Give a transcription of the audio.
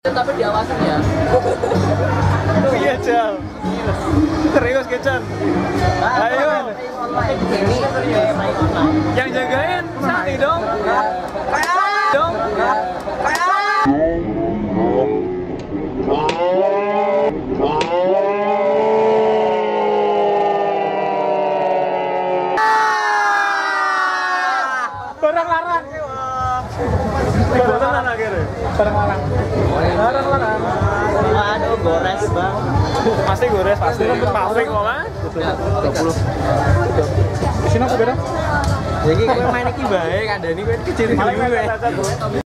Tapi diawasin ya. Iya, Jam. Serius, Kecam. Ayo. Yang jagain Sakti dong. Dong. Barang larang. Barang larang akhirnya. Barang larang. Larang larang. Aduh, gores bang. Pasti gores, pasti. Paving kok mas. 20. Di sini apa beda? Jadi gue main iki bae, kandani gue kecil.